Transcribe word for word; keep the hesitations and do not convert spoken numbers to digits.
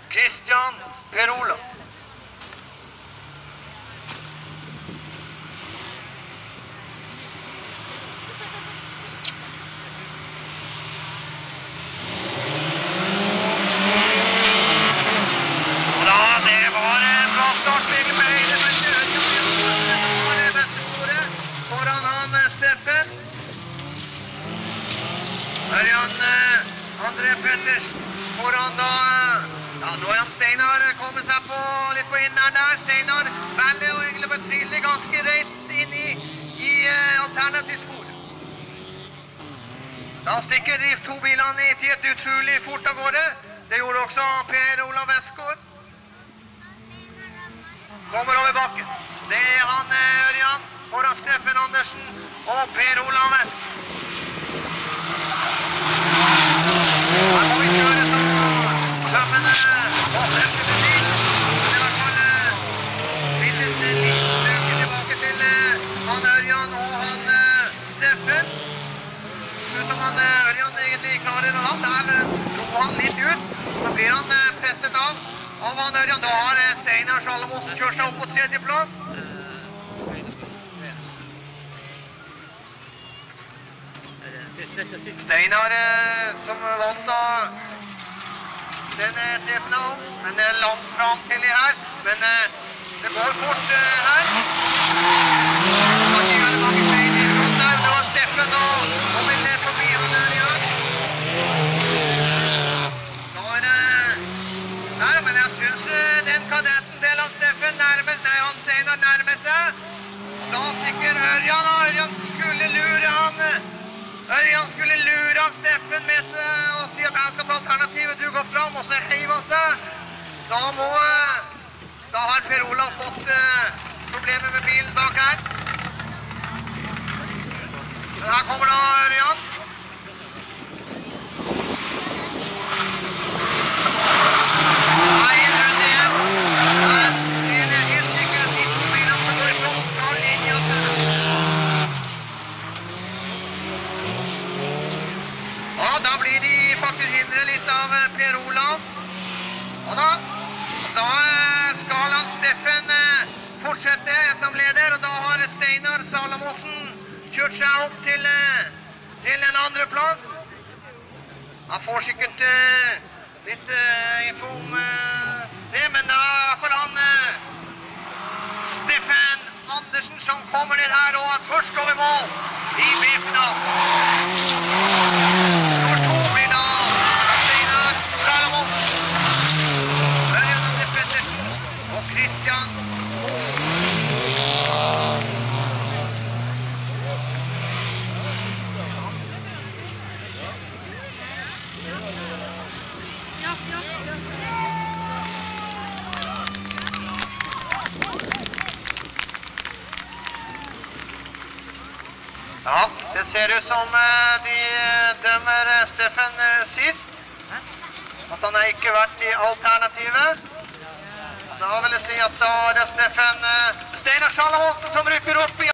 Christian Per Olav. Ørjan André Petters foran da. Ja, nå er Steinar kommet seg på litt på inneren der. Steinar velger og egentlig bestrider ganske rett inn i, i uh, alternativspor. Da stikker de to bilene i tid utrolig fort av gårde. Det gjorde også Per Olav Vestgård. Kommer over bakken. Det er han Ørjan foran Steffen Andersen og Per Olav Vestgård. Her må vi kjøre så tømmene og fremste til bil. Det er i hvert fall litt lykke tilbake til han Ørjan og han Steffen. Utom han Ørjan egentlig klarer å lande. Her dro han litt ut. Så blir han presset av av han Ørjan. Da har Steinar Salomonsen kjørt seg opp på tredje plass. Steinar som vant da den strepen av, men det er langt fram til i her, men det går fort her. Det var ikke veldig mange feil i rundt der, det var Steffen og kommer ned forbi han der igjen. Da er det der, men jeg synes den kadetten del av Steffen nærmer seg, han Steinar nærmer seg. Da stikker Ørjan, og Ørjan skulle lure han. Ørjan skulle lure av Steffen med seg og si at han skal ta alternativet. Du går fram, og så heiv han seg. Da må... Da har Per Olav fått uh, problemer med bilen bak her. Men her kommer da Ørjan. Nei, en rundt igjen. Her er det helt sikkert siste bilen som går i flott fra linja. Ja, da blir de faktisk hindret litt av Per Olav. Og da, da skal han Steffen fortsette som leder, og da har Steinar Salomonsen kjørt seg opp til, til en andre plass. Han får sikkert litt info om det, men da er i hvert fall han Steffen Andersen som kommer ned her og er først over mål i B-finalen. Christian. Ja, det ser ut som de dømmer Steffen sist. At han har ikke vært i alternativet. Da vil jeg si at da er det Steffen Steinar Salomonsen som rykker opp i